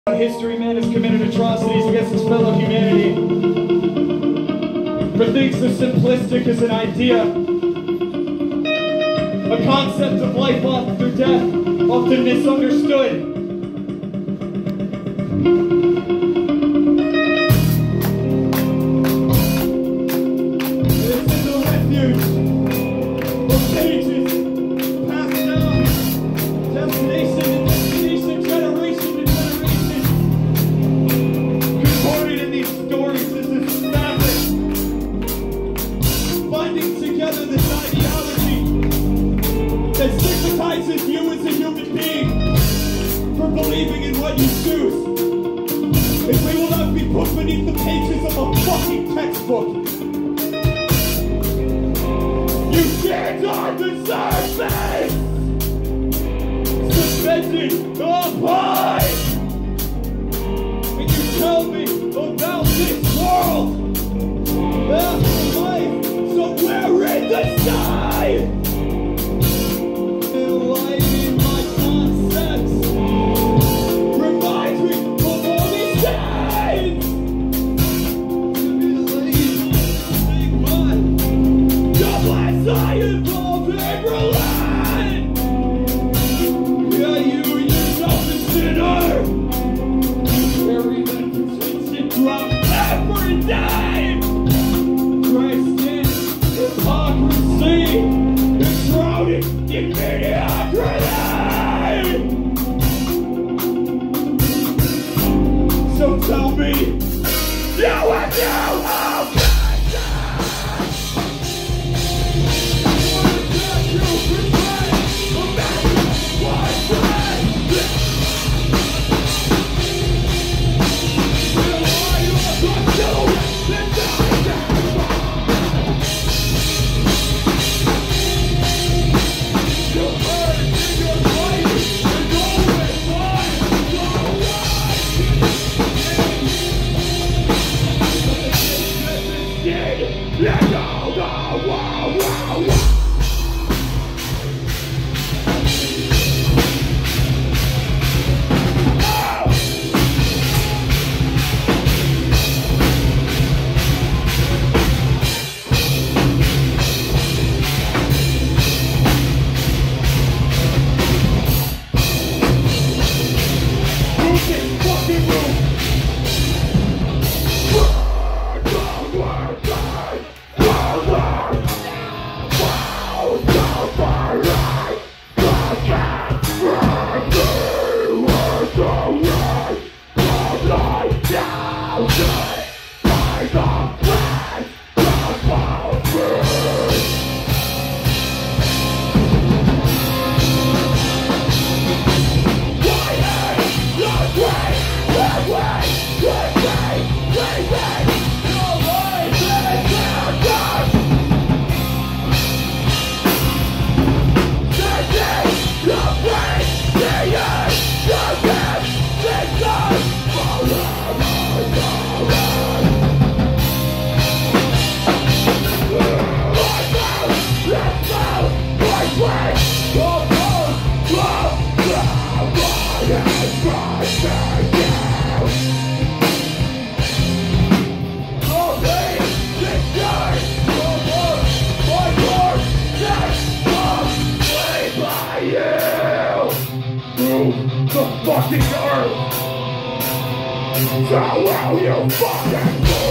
History man has committed atrocities against his fellow humanity. For things as simplistic as an idea, a concept of life after death, often misunderstood. This is a refuge of pages passed down, destination to destination, generation to generation. Recorded in these stories is this fabric, binding together this ideology that stigmatizes you as a human being for believing in what you choose. And we will not be put beneath the pages of a fucking textbook. You stand on the surface, suspended up high, and you tell me about this world, afterlife, somewhere in the sky. Enlightening my concepts reminds me of all these days. Simulating stigma, jobless I involve in reliance. Yeah, you and yourself a sinner. You carry that pretension drop every day. Christ in hypocrisy is drowning in mediocrity. So tell me, you and you, oh God. The fucking earth. So will you fucking move?